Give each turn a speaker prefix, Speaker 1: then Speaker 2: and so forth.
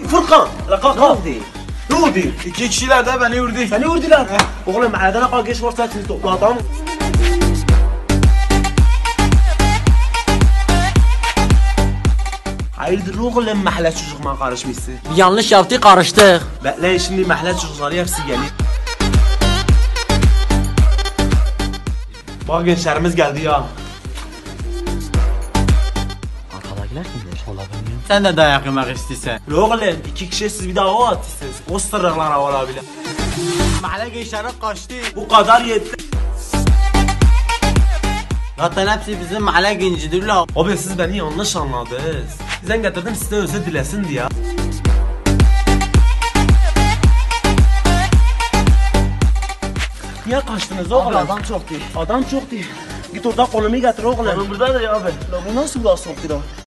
Speaker 1: Furkan. La kalk
Speaker 2: Ne
Speaker 1: kalk.
Speaker 2: oldu?
Speaker 1: Ne oldu?
Speaker 3: İki kişiler de beni vurdu.
Speaker 1: Seni vurdular. Oğlum mahallede ne kadar geç varsa hepsini topla adam. Hayırdır oğlum mahalle çocukma karışmışsın.
Speaker 2: Bir yanlış yaptı, karıştık.
Speaker 1: Bekleyin şimdi mahalle çocukları hepsi geliyor. Bak gençlerimiz geldi ya.
Speaker 2: Arkadakiler kimdir?
Speaker 3: Sen de dayak yemek istiyorsan.
Speaker 1: Oğlum iki kişi siz bir daha hava atıyorsunuz. O sırrıklar olabilir.
Speaker 3: Mahalle gençleri kaçtı.
Speaker 1: Bu kadar yetti.
Speaker 3: Zaten hepsi bizim mahalle gencidir la.
Speaker 1: Abi siz beni yanlış anladınız. Sizden getirdim size özür dilesin diye. Niye kaçtınız oğlum?
Speaker 2: Abi adam çok değil.
Speaker 1: Adam çok değil. Git orada konumu getir oğlum.
Speaker 2: Oğlum buradadır ya abi.
Speaker 1: La bu nasıl laf soktu da?